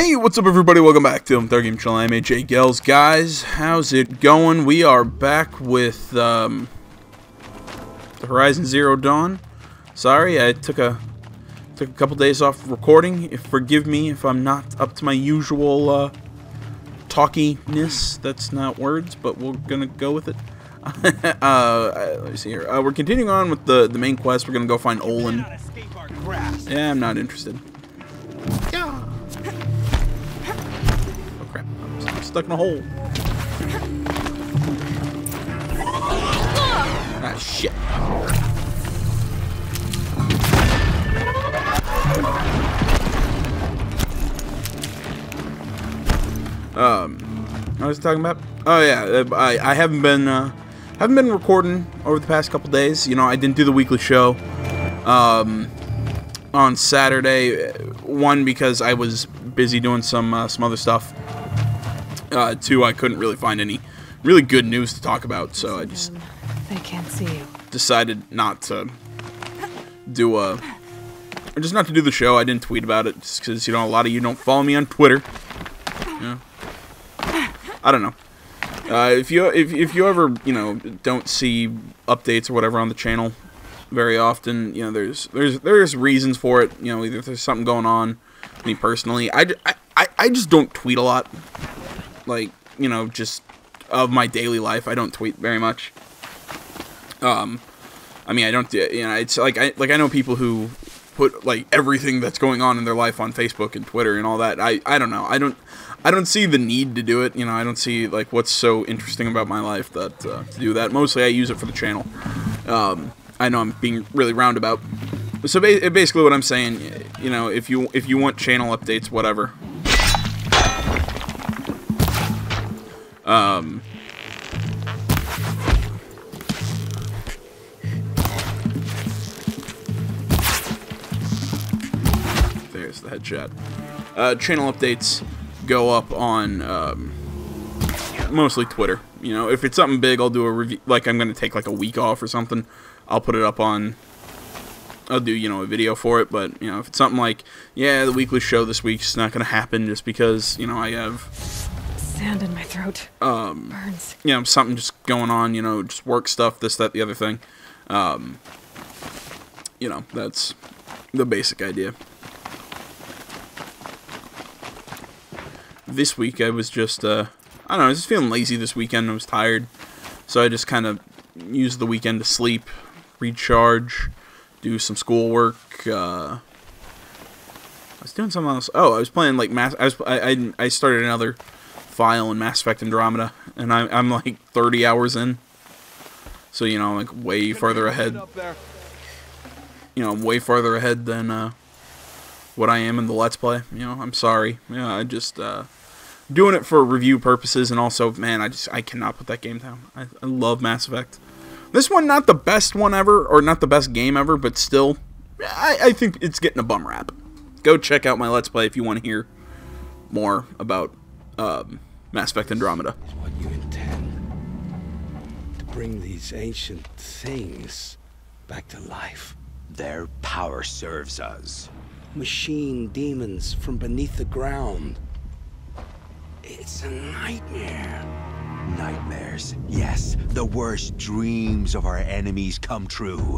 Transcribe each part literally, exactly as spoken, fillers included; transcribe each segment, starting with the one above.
Hey, what's up everybody? Welcome back to Third Game Channel. I'm A J Gels. Guys, how's it going? We are back with um, the Horizon Zero Dawn. Sorry, I took a took a couple days off recording. If forgive me if I'm not up to my usual uh, talkiness. That's not words, but we're gonna go with it. uh, let me see here. Uh, we're continuing on with the the main quest. We're gonna go find Olin. Yeah, I'm not interested. Yeah. I'm stuck in a hole. Ah, shit. Um, what was I talking about? Oh yeah, I I haven't been uh, haven't been recording over the past couple days. You know, I didn't do the weekly show um, on Saturday. One, because I was busy doing some uh, some other stuff. Uh, two, I couldn't really find any really good news to talk about, so I just they can't see you. Decided not to do a, or just not to do the show. I didn't tweet about it just because, you know, a lot of you don't follow me on Twitter. Yeah, I don't know. Uh, if you if if you ever you know don't see updates or whatever on the channel very often, you know, there's there's there's reasons for it. You know, either there's something going on. Me personally, I I I just don't tweet a lot. Like, you know, just of my daily life, I don't tweet very much. Um, I mean, I don't, you know, it's like, I, like, I know people who put, like, everything that's going on in their life on Facebook and Twitter and all that. I, I don't know. I don't, I don't see the need to do it, you know, I don't see, like, what's so interesting about my life that, uh, to do that. Mostly I use it for the channel. Um, I know I'm being really roundabout. So, ba basically what I'm saying, you know, if you, if you want channel updates, whatever. Um, there's the headshot. Uh, channel updates go up on, um, mostly Twitter. You know, if it's something big, I'll do a review, like I'm going to take like a week off or something. I'll put it up on, I'll do, you know, a video for it, but, you know, if it's something like, yeah, the weekly show this week's not going to happen just because, you know, I have sand in my throat. Um, Burns. You know, something just going on, you know, just work stuff, this, that, the other thing. Um, you know, that's the basic idea. This week, I was just, uh, I don't know, I was just feeling lazy this weekend. I was tired. So I just kind of used the weekend to sleep, recharge, do some schoolwork. Uh, I was doing something else. Oh, I was playing, like, Mass... I, was, I, I, I started another file in Mass Effect Andromeda, and I'm, I'm like thirty hours in, so, you know, like way farther ahead, you know, way farther ahead than uh, what I am in the Let's Play. You know, I'm sorry, you know, I just, uh, doing it for review purposes, and also, man, I just, I cannot put that game down. I, I love Mass Effect. This one, not the best one ever, or not the best game ever, but still, I, I think it's getting a bum rap. Go check out my Let's Play if you want to hear more about Um, Mass Effect Andromeda. Is what you intend to bring these ancient things back to life. Their power serves us. Machine demons from beneath the ground. It's a nightmare. Nightmares. Yes, the worst dreams of our enemies come true.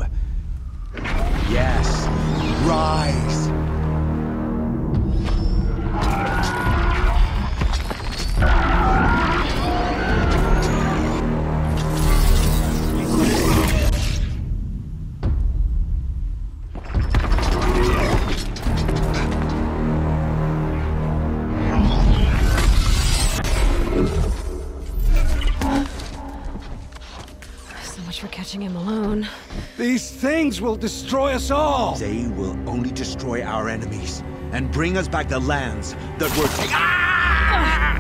Yes, rise. So much for catching him alone. These things will destroy us all. They will only destroy our enemies and bring us back the lands that were taken. Ah!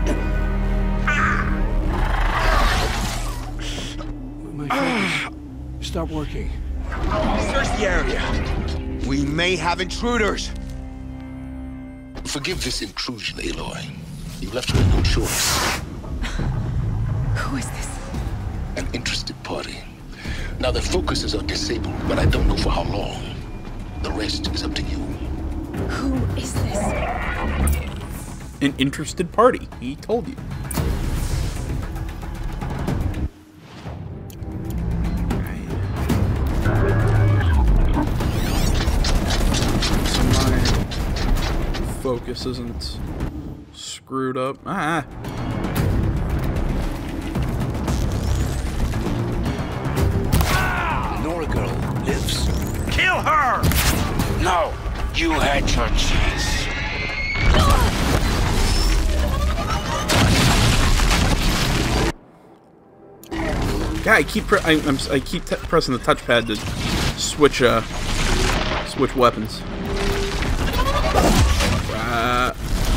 My focus. Stop working. Search the area. We may have intruders. Forgive this intrusion, Aloy. You left her no choice. Who is this? An interested party. Now their focuses are disabled, but I don't know for how long. The rest is up to you. Who is this? an interested party. He told you. Focus isn't screwed up. Ah. Nora girl lives. Kill her! No, you had your chance. Yeah, I keep pre I, I'm, I keep t pressing the touchpad to switch uh switch weapons. Uh,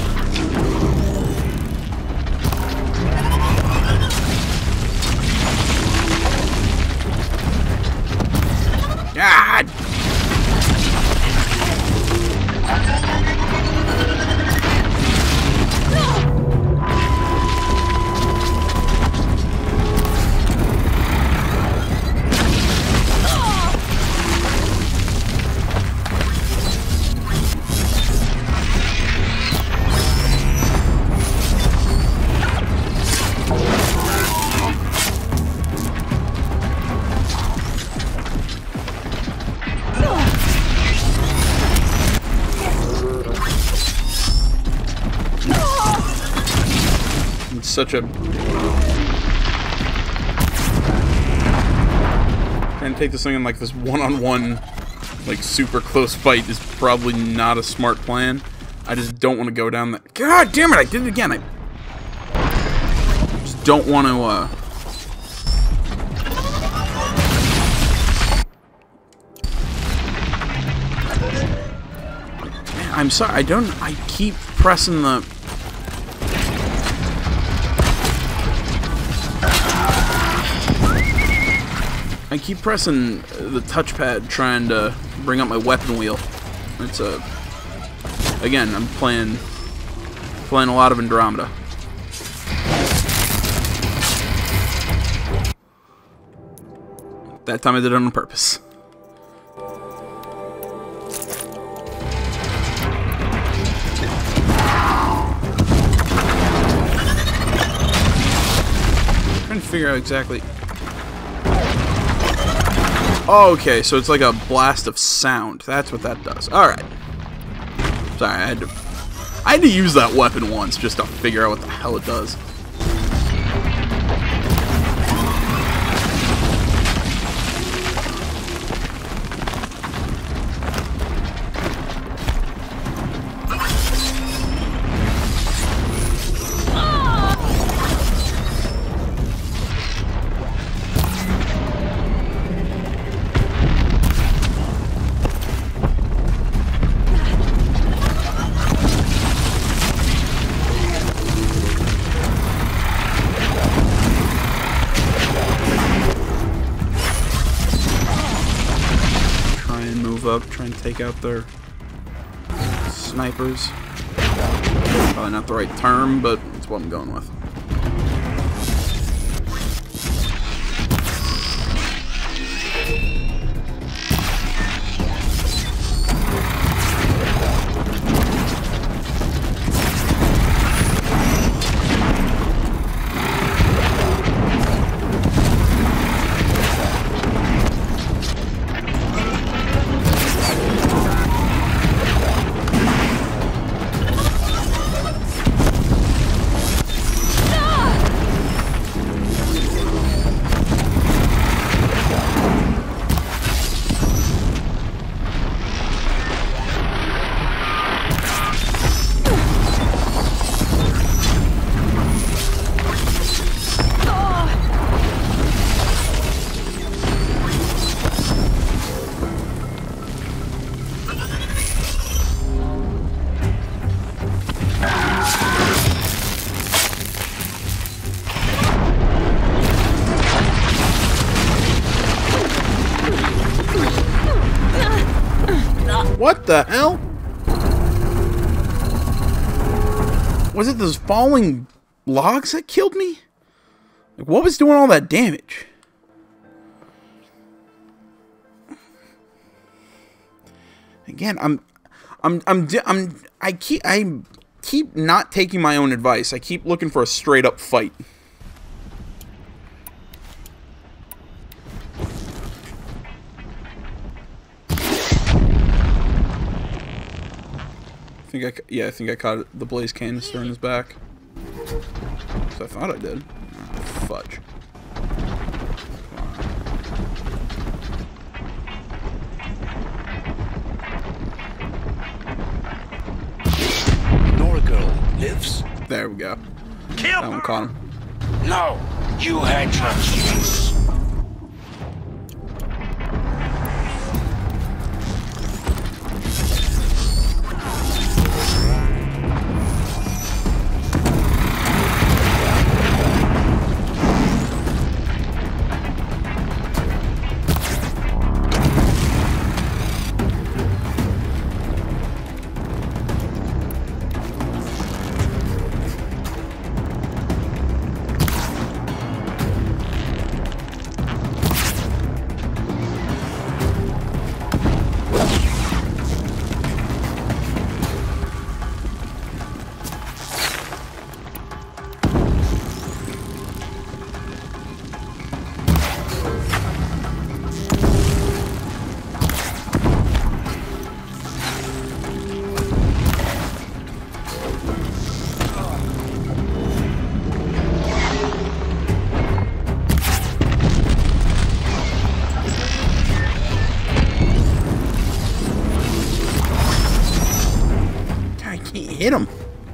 God! Such a trying to take this thing in like this one-on-one, like super close fight is probably not a smart plan. I just don't want to go down that. God damn it! I did it again. I just don't want to. Uh... I'm sorry. I don't. I keep pressing the. I keep pressing the touchpad trying to bring up my weapon wheel. It's a... Again, I'm playing... Playing a lot of Andromeda. That time I did it on purpose. I'm trying to figure out exactly... Oh, okay, so it's like a blast of sound. That's what that does. Alright. Sorry, I had to... I had to use that weapon once just to figure out what the hell it does. Up, try and take out their snipers. Probably not the right term, but it's what I'm going with. What the hell? Was it those falling logs that killed me? Like, what was doing all that damage? Again, I'm, I'm, I'm, I'm, I keep, I, keep not taking my own advice. I keep looking for a straight up fight. I think I, yeah, I think I caught the blaze canister in his back. So I thought I did. Oh, fudge. Nora girl lives? There we go. Kill That one caught him. No, you had your chance. Hit him.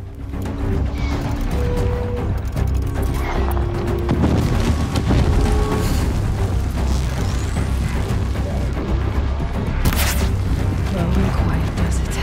Low and quiet does it.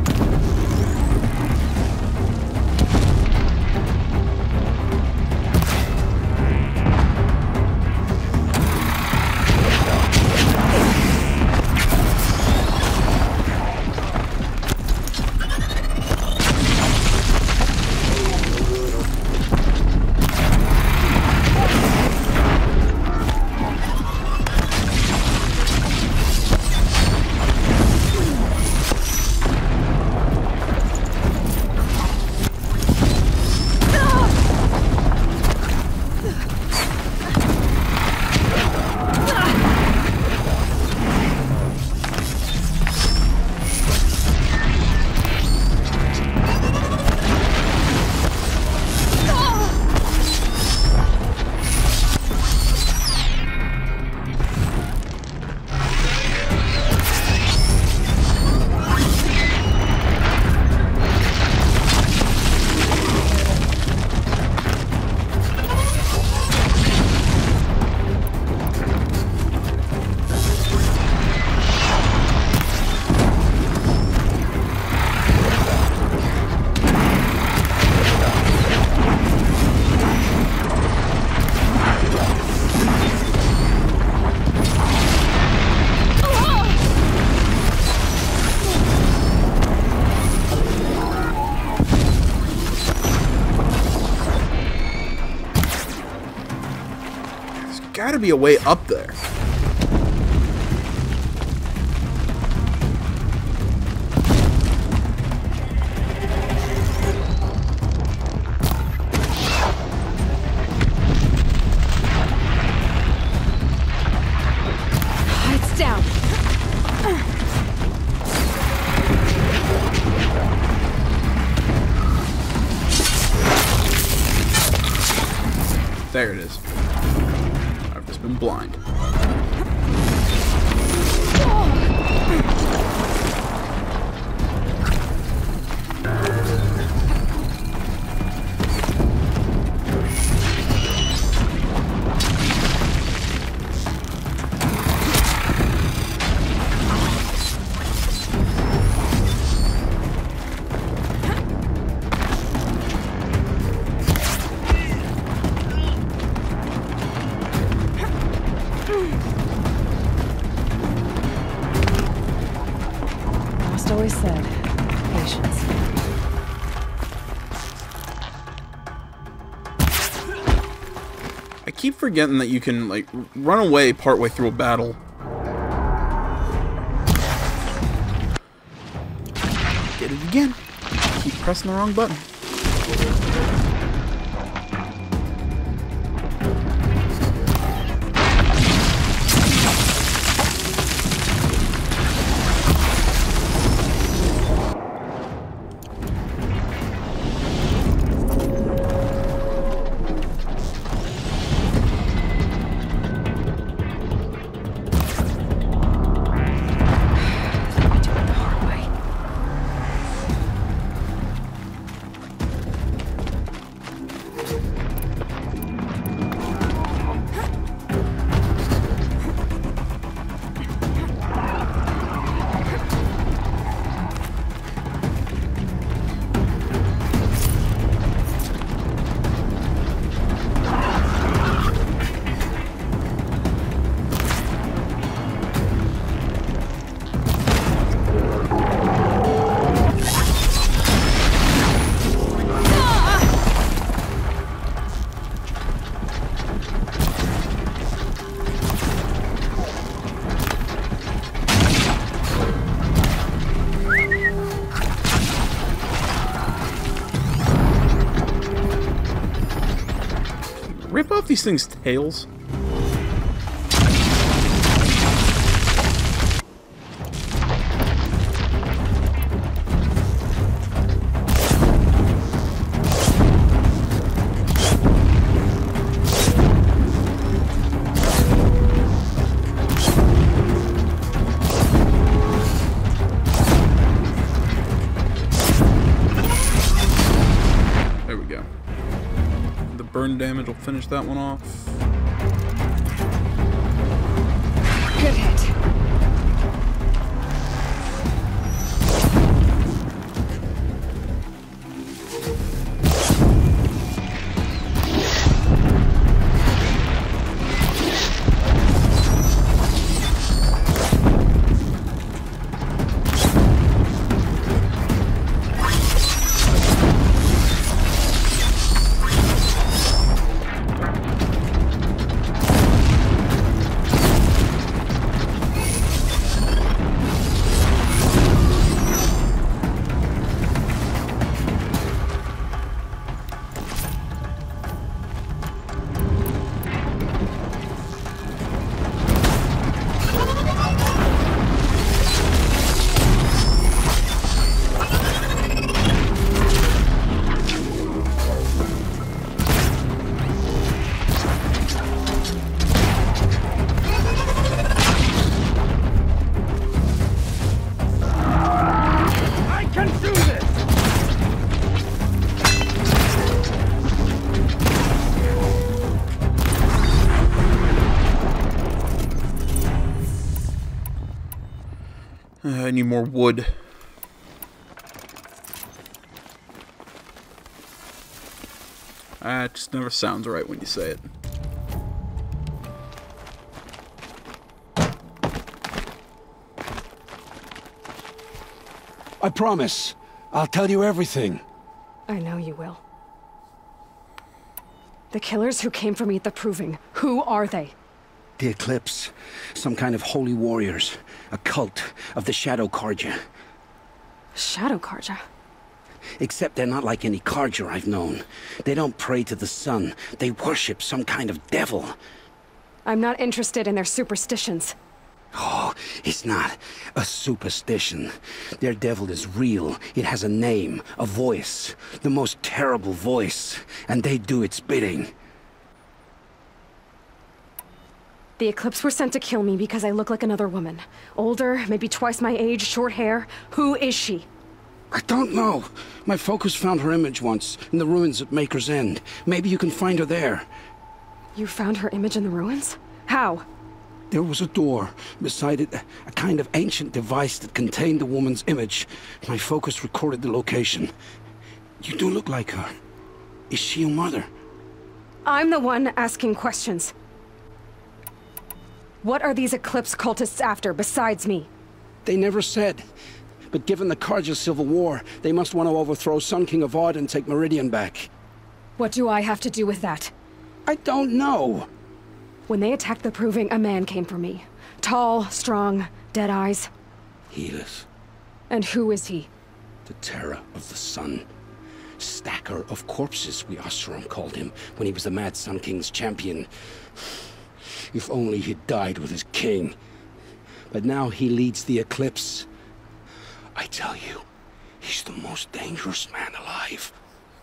Gotta be a way up there. It's down. There it is. I've just been blind. Always said, patience. I keep forgetting that you can, like, run away partway through a battle. Did it again. keep pressing the wrong button. Rip off these things' tails. There we go. The burn damage will finish that one off. Good hit. Uh, I need more wood. Ah, it just never sounds right when you say it. I promise. I'll tell you everything. I know you will. The killers who came for me at the Proving, who are they? The Eclipse. Some kind of holy warriors. A cult of the Shadow Carja. Shadow Carja? Except they're not like any Carja I've known. They don't pray to the sun. They worship some kind of devil. I'm not interested in their superstitions. Oh, it's not a superstition. Their devil is real. It has a name, a voice. The most terrible voice. And they do its bidding. The Eclipse were sent to kill me because I look like another woman. Older, maybe twice my age, short hair. Who is she? I don't know. My focus found her image once, in the ruins at Maker's End. Maybe you can find her there. You found her image in the ruins? How? There was a door. Beside it, a kind of ancient device that contained the woman's image. My focus recorded the location. You do look like her. Is she your mother? I'm the one asking questions. What are these Eclipse cultists after, besides me? They never said. But given the Carja Civil War, they must want to overthrow Sun King Avad and take Meridian back. What do I have to do with that? I don't know. When they attacked the Proving, a man came for me. Tall, strong, dead eyes. Helis. And who is he? The terror of the sun. Stacker of corpses, we Oseram called him when he was the Mad Sun King's champion. If only he'd died with his king. But now he leads the Eclipse. I tell you, he's the most dangerous man alive.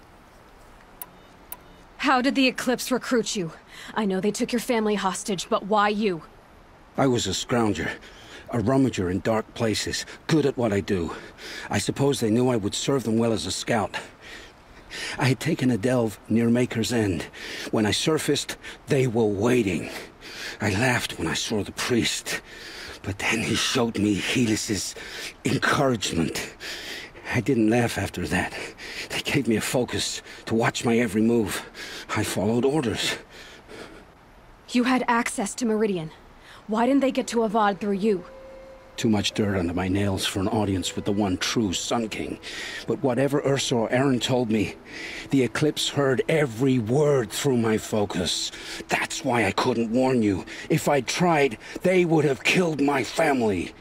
How did the Eclipse recruit you? I know they took your family hostage, but why you? I was a scrounger, a rummager in dark places, good at what I do. I suppose they knew I would serve them well as a scout. I had taken a delve near Maker's End. When I surfaced, they were waiting. I laughed when I saw the priest, but then he showed me Helis's encouragement. I didn't laugh after that. They gave me a focus to watch my every move. I followed orders. You had access to Meridian. Why didn't they get to Avad through you? Too much dirt under my nails for an audience with the one true Sun King. But whatever Ursa or Eren told me, the Eclipse heard every word through my focus. That's why I couldn't warn you. If I'd tried, they would have killed my family.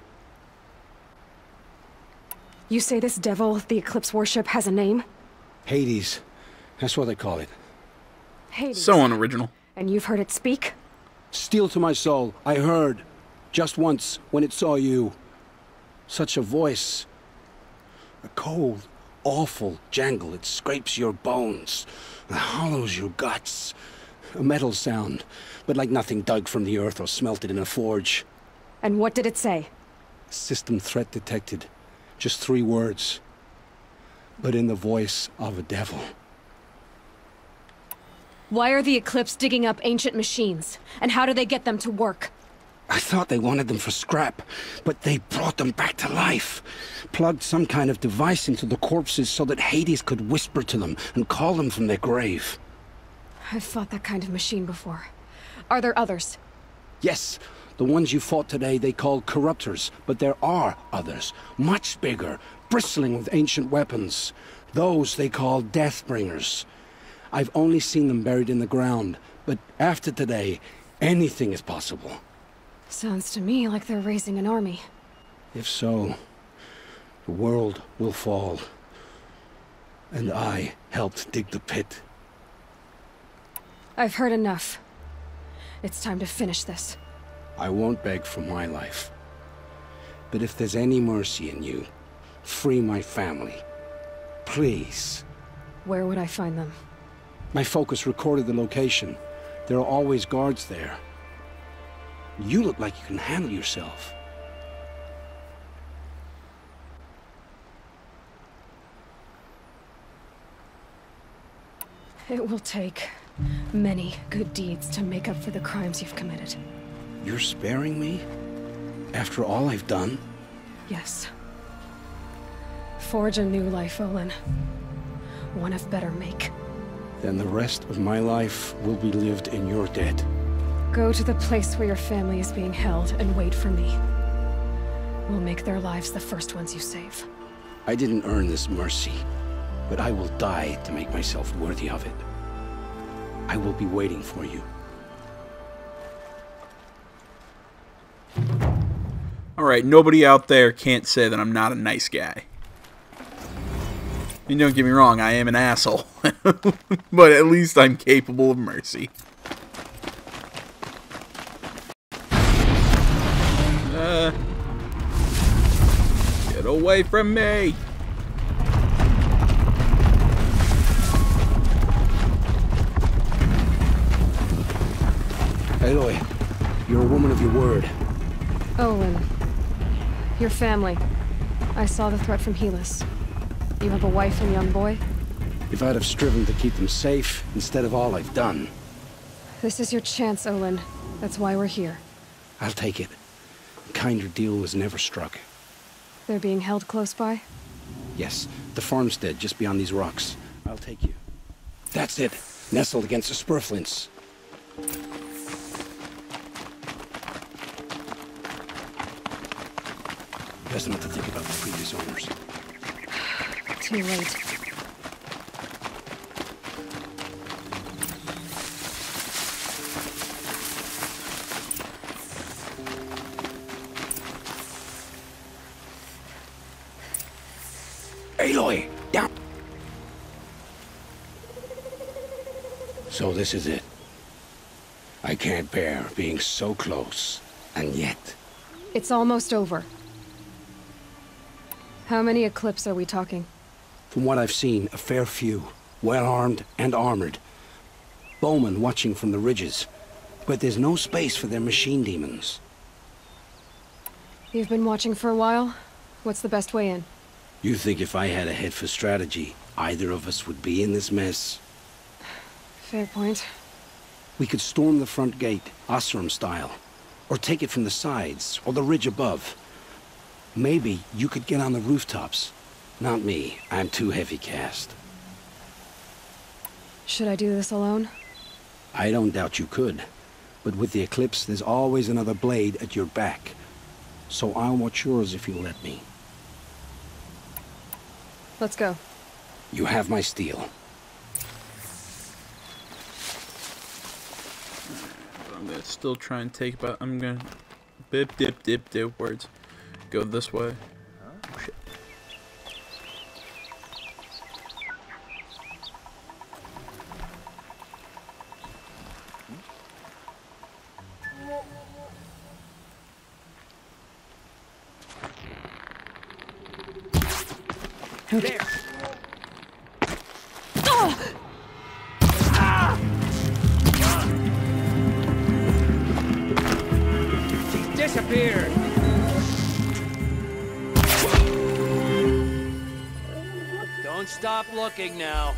You say this devil the Eclipse worship has a name? Hades. That's what they call it. Hades. So unoriginal. And you've heard it speak? Steel to my soul, I heard. Just once, when it saw you. Such a voice. A cold, awful jangle. It scrapes your bones. It hollows your guts. A metal sound, but like nothing dug from the earth or smelted in a forge. And what did it say? System threat detected. Just three words. But in the voice of a devil. Why are the Eclipse digging up ancient machines? And how do they get them to work? I thought they wanted them for scrap, but they brought them back to life. Plugged some kind of device into the corpses so that Hades could whisper to them and call them from their grave. I've fought that kind of machine before. Are there others? Yes, the ones you fought today they called Corruptors, but there are others, much bigger, bristling with ancient weapons. Those they call Deathbringers. I've only seen them buried in the ground, but after today, anything is possible. Sounds to me like they're raising an army. If so, the world will fall. And I helped dig the pit. I've heard enough. It's time to finish this. I won't beg for my life. But if there's any mercy in you, free my family. Please. Where would I find them? My focus recorded the location. There are always guards there. You look like you can handle yourself. It will take many good deeds to make up for the crimes you've committed. You're sparing me? After all I've done? Yes. Forge a new life, Olin. One of better make. Then the rest of my life will be lived in your debt. Go to the place where your family is being held and wait for me. We'll make their lives the first ones you save. I didn't earn this mercy, but I will die to make myself worthy of it. I will be waiting for you. Alright, nobody out there can't say that I'm not a nice guy. And don't get me wrong, I am an asshole. But at least I'm capable of mercy. Uh, get away from me! Aloy, you're a woman of your word. Olin. Your family. I saw the threat from Helis. You have a wife and young boy? If I'd have striven to keep them safe, instead of all I've done. This is your chance, Olin. That's why we're here. I'll take it. A kinder deal was never struck. They're being held close by? Yes, the farmstead just beyond these rocks. I'll take you. That's it. Nestled against the spurflints. Best not to think about the previous owners. Too late. Aloy, down! So this is it. I can't bear being so close, and yet... It's almost over. How many Eclipse are we talking? From what I've seen, a fair few. Well-armed and armored. Bowmen watching from the ridges. But there's no space for their machine demons. You've been watching for a while? What's the best way in? You think if I had a head for strategy, either of us would be in this mess? Fair point. We could storm the front gate, Osram style. Or take it from the sides, or the ridge above. Maybe you could get on the rooftops. Not me. I'm too heavy cast. Should I do this alone? I don't doubt you could. But with the Eclipse, there's always another blade at your back. So I'll watch yours if you let me. Let's go. You have my steel. I'm gonna still try and take about. I'm gonna bip dip dip dip words. Go this way. Oh, shit. Okay. She disappeared. Don't stop looking now.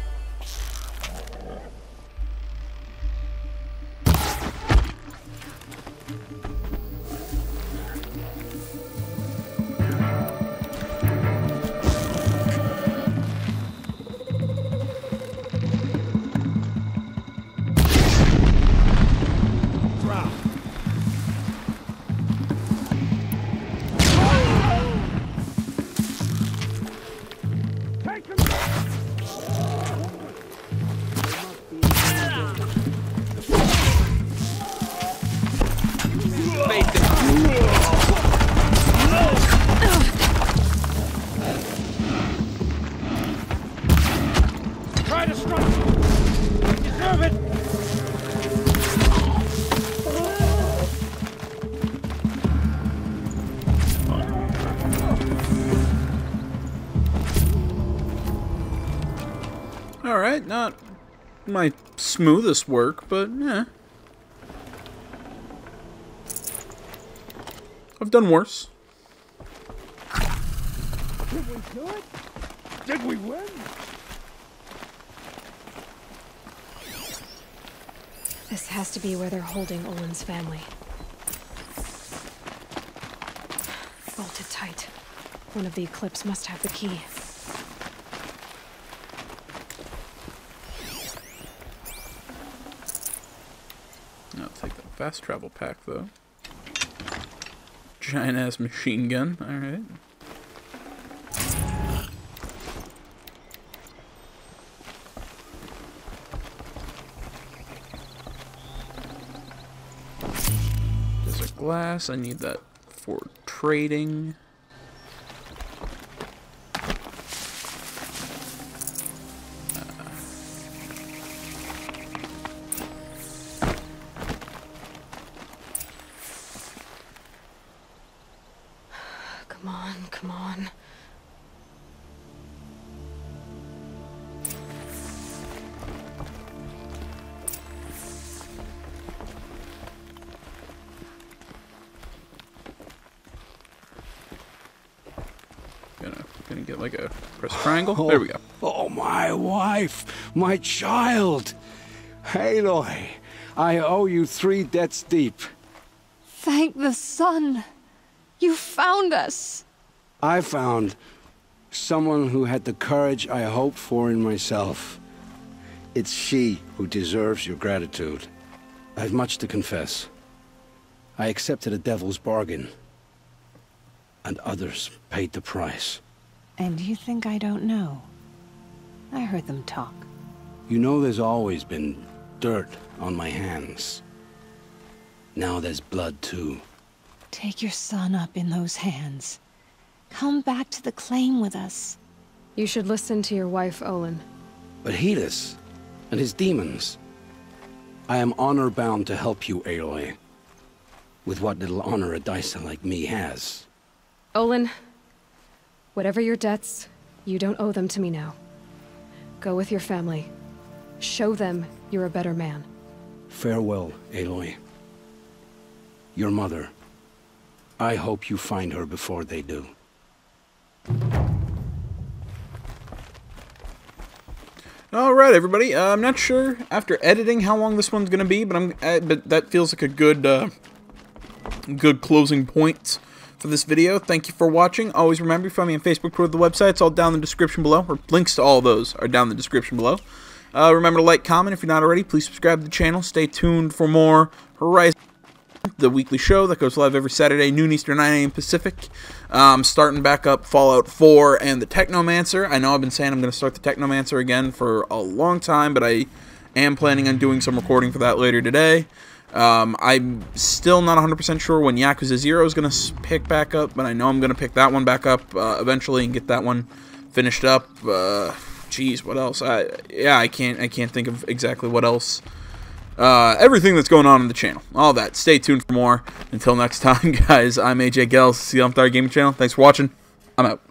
Try to strike! You deserve it! Alright, not my smoothest work, but yeah. I've done worse. Did we do it? Did we win? This has to be where they're holding Olin's family. Bolted tight. One of the Eclipse must have the key. I'll take that fast travel pack, though. Giant ass machine gun, alright. There's a glass, I need that for trading. Come on, come on. Gonna, gonna get like a press triangle. There we go. Oh, my wife, my child. Aloy, I owe you three debts deep. Thank the sun. You found us. I found someone who had the courage I hoped for in myself. It's she who deserves your gratitude. I've much to confess. I accepted a devil's bargain, and others paid the price. And you think I don't know? I heard them talk. You know there's always been dirt on my hands. Now there's blood too. Take your son up in those hands. Come back to the claim with us. You should listen to your wife, Olin. But Hedis and his demons. I am honor-bound to help you, Aloy. With what little honor a Dyson like me has. Olin, whatever your debts, you don't owe them to me now. Go with your family. Show them you're a better man. Farewell, Aloy. Your mother. I hope you find her before they do. Alright, everybody. Uh, I'm not sure after editing how long this one's gonna be, but I'm uh, but that feels like a good uh, good closing point for this video. Thank you for watching. Always remember, you find me on Facebook, Twitter, the website. It's all down in the description below, or links to all those are down in the description below. Uh, remember to like, comment if you're not already. Please subscribe to the channel. Stay tuned for more Horizon, the weekly show that goes live every Saturday, noon Eastern, nine A M Pacific. Um, starting back up Fallout four and the Technomancer. I know I've been saying I'm going to start the Technomancer again for a long time, but I am planning on doing some recording for that later today. Um, I'm still not one hundred percent sure when Yakuza zero is going to pick back up, but I know I'm going to pick that one back up uh, eventually and get that one finished up. Uh, geez, what else? I, yeah, I can't, I can't think of exactly what else. Uh, everything that's going on in the channel. All that. Stay tuned for more. Until next time, guys, I'm A J Gels, C L M Gaming Channel. Thanks for watching. I'm out.